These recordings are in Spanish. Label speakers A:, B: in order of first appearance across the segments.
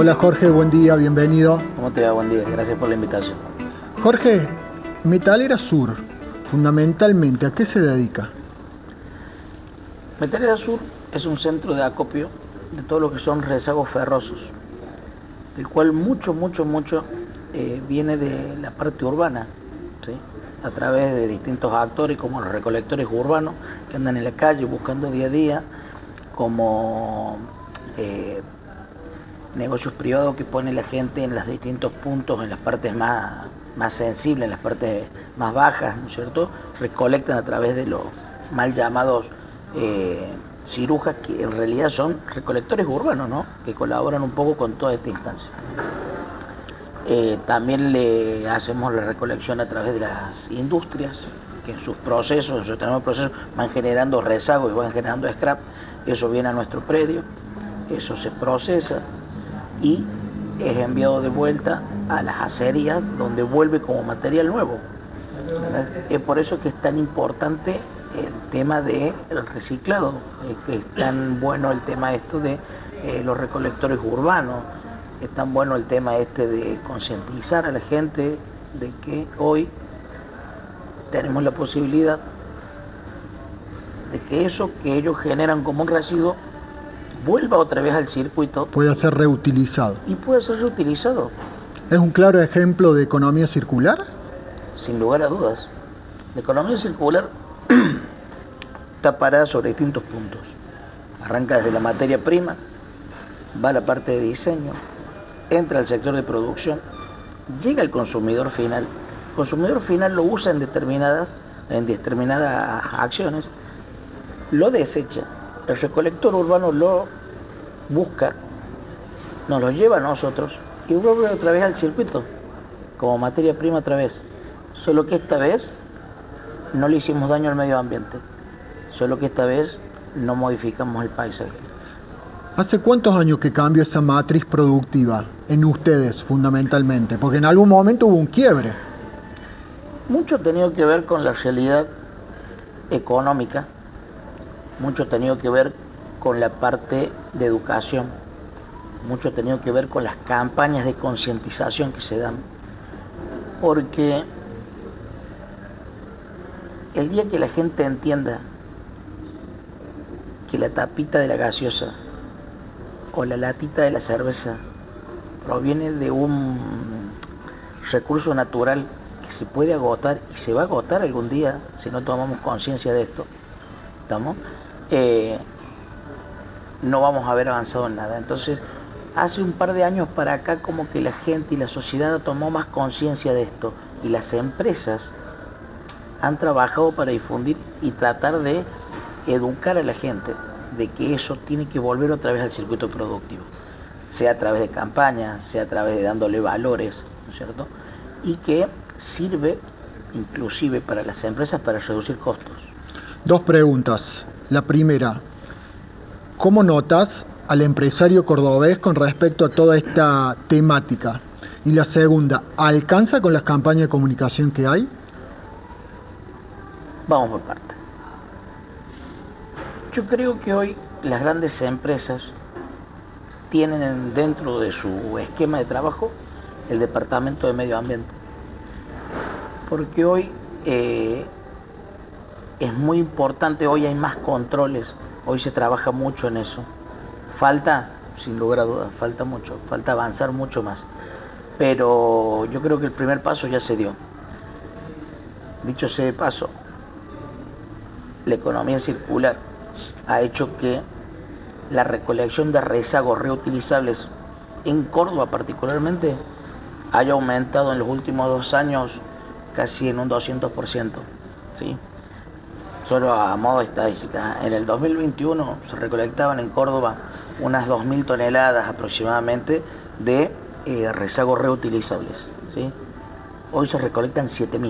A: Hola Jorge, buen día, bienvenido.
B: ¿Cómo te va? Buen día, gracias por la invitación.
A: Jorge, Metalera Sur, fundamentalmente, ¿a qué se dedica?
B: Metalera Sur es un centro de acopio de todo lo que son rezagos ferrosos, del cual mucho viene de la parte urbana, ¿sí? A través de distintos actores como los recolectores urbanos que andan en la calle buscando día a día, como negocios privados que pone la gente en los distintos puntos, en las partes más sensibles, en las partes más bajas, ¿no es cierto? Recolectan a través de los mal llamados cirujas, que en realidad son recolectores urbanos, ¿no? Que colaboran un poco con toda esta instancia. También le hacemos la recolección a través de las industrias, que en sus procesos, en sus procesos, van generando rezagos y van generando scrap. Eso viene a nuestro predio, eso se procesa y es enviado de vuelta a las acerías, donde vuelve como material nuevo. Es por eso que es tan importante el tema del reciclado, que es tan bueno el tema esto de los recolectores urbanos, es tan bueno el tema este de concientizar a la gente de que hoy tenemos la posibilidad de que eso que ellos generan como un residuo vuelva otra vez al circuito.
A: Puede ser reutilizado.
B: Y puede ser reutilizado.
A: ¿Es un claro ejemplo de economía circular?
B: Sin lugar a dudas. La economía circular está parada sobre distintos puntos. Arranca desde la materia prima, va a la parte de diseño, entra al sector de producción, llega al consumidor final. El consumidor final lo usa en determinadas acciones, lo desecha. El recolector urbano lo busca, nos lo lleva a nosotros y vuelve otra vez al circuito, como materia prima otra vez. Solo que esta vez no le hicimos daño al medio ambiente, solo que esta vez no modificamos el paisaje.
A: ¿Hace cuántos años que cambió esa matriz productiva en ustedes fundamentalmente? Porque en algún momento hubo un quiebre.
B: Mucho ha tenido que ver con la realidad económica, mucho ha tenido que ver con la parte de educación, mucho ha tenido que ver con las campañas de concientización que se dan, porque el día que la gente entienda que la tapita de la gaseosa o la latita de la cerveza proviene de un recurso natural que se puede agotar y se va a agotar algún día si no tomamos conciencia de esto, ¿estamos? No vamos a haber avanzado en nada. Entonces, hace un par de años para acá como que la gente y la sociedad tomó más conciencia de esto y las empresas han trabajado para difundir y tratar de educar a la gente de que eso tiene que volver otra vez al circuito productivo, sea a través de campañas, sea a través de dándole valores, ¿no es cierto? Y que sirve inclusive para las empresas para reducir costos.
A: Dos preguntas. La primera, ¿cómo notas al empresario cordobés con respecto a toda esta temática? Y la segunda, ¿alcanza con las campañas de comunicación que hay?
B: Vamos por parte. Yo creo que hoy las grandes empresas tienen dentro de su esquema de trabajo el departamento de medio ambiente. Porque hoy es muy importante, hoy hay más controles, hoy se trabaja mucho en eso. Falta, sin lugar a dudas, falta mucho, falta avanzar mucho más. Pero yo creo que el primer paso ya se dio. Dicho sea de paso, la economía circular ha hecho que la recolección de rezagos reutilizables en Córdoba particularmente haya aumentado en los últimos 2 años casi en un 200%, ¿sí? Solo a modo de estadística, en el 2021 se recolectaban en Córdoba unas 2.000 toneladas aproximadamente de rezagos reutilizables, ¿sí? Hoy se recolectan 7.000.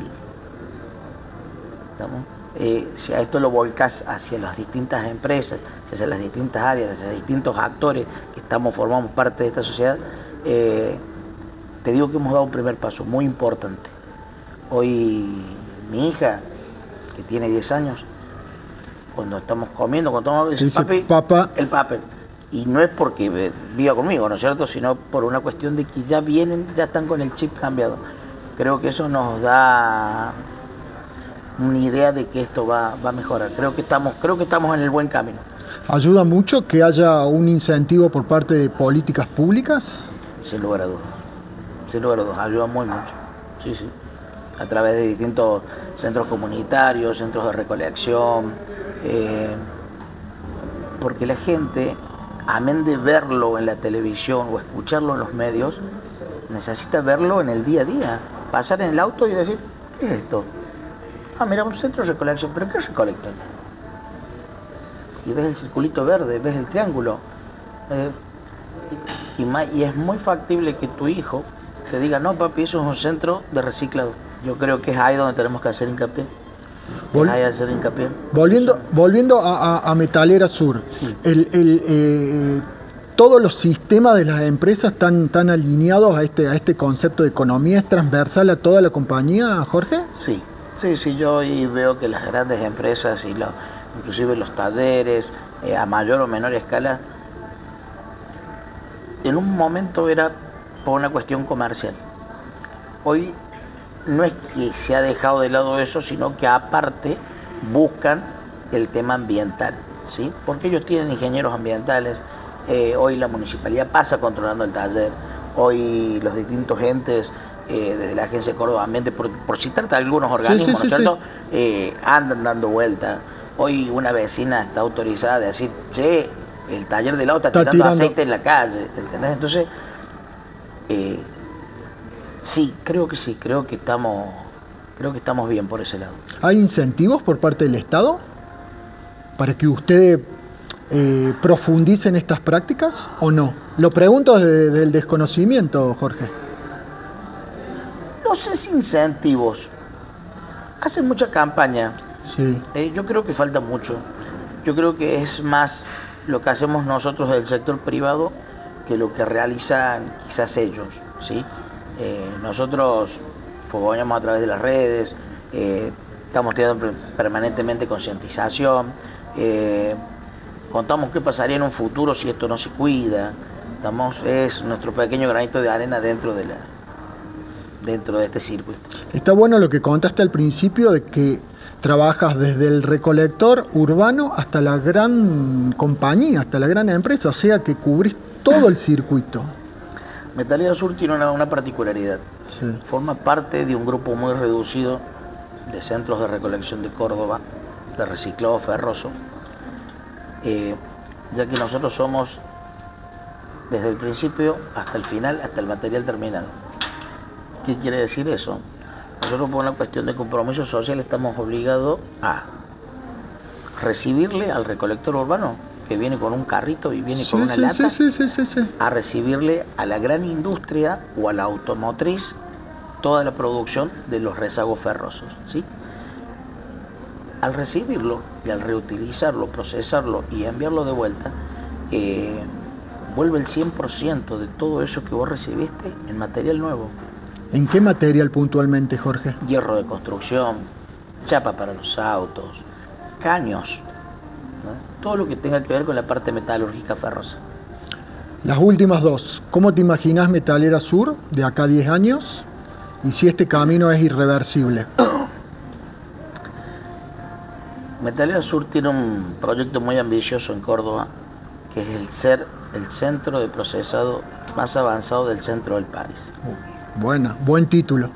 B: Si a esto lo volcás hacia las distintas empresas, hacia las distintas áreas, hacia distintos actores que formamos parte de esta sociedad, te digo que hemos dado un primer paso muy importante. Hoy mi hija, que tiene 10 años, cuando estamos comiendo, cuando tomamos, dice, papi,
A: papá.
B: el papel. Y no es porque viva conmigo, ¿no es cierto? Sino por una cuestión de que ya vienen, ya están con el chip cambiado. Creo que eso nos da una idea de que esto va a mejorar. Creo que estamos en el buen camino.
A: ¿Ayuda mucho que haya un incentivo por parte de políticas públicas?
B: Sin lugar a dudas. Sin lugar a dudas. Ayuda muy mucho. Sí, sí. A través de distintos centros comunitarios, centros de recolección. Porque la gente, amén de verlo en la televisión o escucharlo en los medios, necesita verlo en el día a día. Pasar en el auto y decir, ¿qué es esto? Ah, mira, un centro de recolección. ¿Pero qué recolectan? Y ves el circulito verde, ves el triángulo. Y es muy factible que tu hijo te diga, no papi, eso es un centro de reciclado. Yo creo que es ahí donde tenemos que hacer hincapié.
A: Volviendo a Metalera Sur,
B: sí.
A: ¿Todos los sistemas de las empresas están alineados a este concepto de economía? ¿Es transversal a toda la compañía, Jorge?
B: Sí, yo hoy veo que las grandes empresas y inclusive los talleres, a mayor o menor escala, en un momento era por una cuestión comercial. Hoy no es que se ha dejado de lado eso, sino que aparte buscan el tema ambiental, ¿sí? Porque ellos tienen ingenieros ambientales, hoy la municipalidad pasa controlando el taller, hoy los distintos entes, desde la Agencia de Córdoba Ambiente, por citarte algunos organismos, ¿no es cierto? Andan dando vueltas. Hoy una vecina está autorizada a decir, che, el taller de lado está tirando aceite en la calle, ¿entendés? Entonces, sí, creo que estamos bien por ese lado.
A: ¿Hay incentivos por parte del Estado para que ustedes profundicen estas prácticas o no? Lo pregunto desde el desconocimiento, Jorge.
B: No sé si incentivos. Hacen mucha campaña.
A: Sí.
B: Yo creo que falta mucho. Yo creo que es más lo que hacemos nosotros del sector privado que lo que realizan quizás ellos, ¿sí? Nosotros fogoneamos a través de las redes, estamos teniendo permanentemente concientización, contamos qué pasaría en un futuro si esto no se cuida. Es nuestro pequeño granito de arena dentro de este circuito.
A: Está bueno lo que contaste al principio de que trabajas desde el recolector urbano hasta la gran compañía, hasta la gran empresa, o sea que cubrís todo el circuito.
B: Metalera Sur tiene una particularidad.
A: Sí.
B: Forma parte de un grupo muy reducido de centros de recolección de Córdoba, de reciclado ferroso, ya que nosotros somos desde el principio hasta el final, hasta el material terminado. ¿Qué quiere decir eso? Nosotros por una cuestión de compromiso social estamos obligados a recibirle al recolector urbano, que viene con un carrito y viene con una lata, a recibirle a la gran industria o a la automotriz toda la producción de los rezagos ferrosos, ¿sí? Al recibirlo y al reutilizarlo, procesarlo y enviarlo de vuelta, vuelve el 100% de todo eso que vos recibiste en material nuevo.
A: ¿En qué material puntualmente, Jorge?
B: Hierro de construcción, chapa para los autos, caños, ¿no? Todo lo que tenga que ver con la parte metalúrgica ferrosa.
A: Las últimas dos, ¿cómo te imaginas Metalera Sur de acá a 10 años? Y si este camino es irreversible.
B: Metalera Sur tiene un proyecto muy ambicioso en Córdoba, que es el ser el centro de procesado más avanzado del centro del país.
A: Buen título.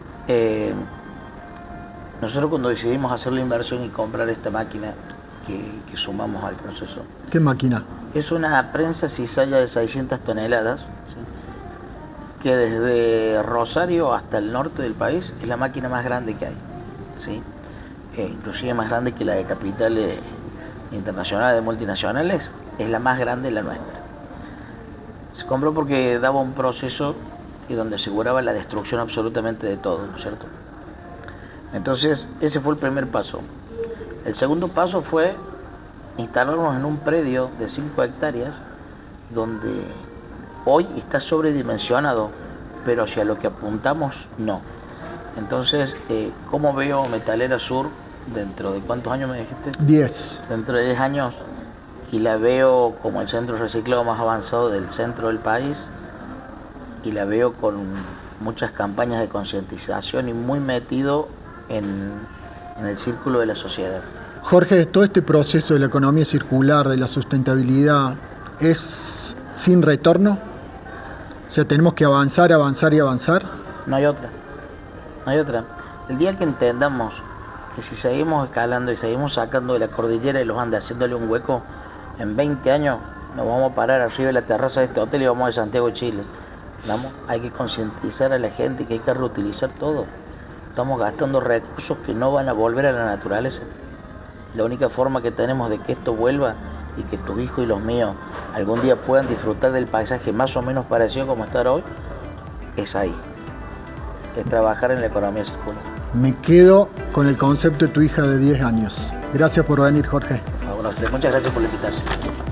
B: Nosotros cuando decidimos hacer la inversión y comprar esta máquina que sumamos al proceso.
A: ¿Qué máquina?
B: Es una prensa cizalla de 600 toneladas, ¿sí? Que desde Rosario hasta el norte del país es la máquina más grande que hay, ¿sí? Inclusive más grande que la de capitales internacionales, de multinacionales, es la más grande, la nuestra. Se compró porque daba un proceso y donde aseguraba la destrucción absolutamente de todo, ¿no es cierto? Entonces, ese fue el primer paso. El segundo paso fue instalarnos en un predio de 5 hectáreas, donde hoy está sobredimensionado, pero hacia lo que apuntamos, no. Entonces, ¿cómo veo Metalera Sur dentro de cuántos años me dijiste?
A: 10.
B: Dentro de 10 años, y la veo como el centro reciclado más avanzado del centro del país, y la veo con muchas campañas de concientización y muy metido en el círculo de la sociedad.
A: Jorge, todo este proceso de la economía circular, de la sustentabilidad, ¿es sin retorno? O sea, tenemos que avanzar, avanzar y avanzar.
B: No hay otra, no hay otra. El día que entendamos que si seguimos escalando y seguimos sacando de la cordillera de los Andes, haciéndole un hueco, en 20 años nos vamos a parar arriba de la terraza de este hotel y vamos a Santiago de Chile. ¿Vamos? Hay que concientizar a la gente que hay que reutilizar todo. Estamos gastando recursos que no van a volver a la naturaleza. La única forma que tenemos de que esto vuelva y que tus hijos y los míos algún día puedan disfrutar del paisaje más o menos parecido como está hoy, es ahí. Es trabajar en la economía circular.
A: Me quedo con el concepto de tu hija de 10 años. Gracias por venir, Jorge.
B: Por favor, muchas gracias por la invitación.